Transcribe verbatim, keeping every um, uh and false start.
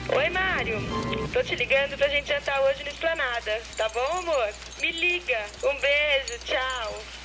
Oi, Mário. Tô te ligando pra gente jantar hoje no Esplanada. Tá bom, amor? Me liga. Um beijo, tchau.